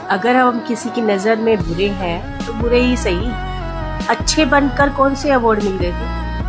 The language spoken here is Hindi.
अगर हम किसी की नजर में बुरे हैं तो बुरे ही सही, अच्छे बनकर कौन से अवार्ड मिल गए थे।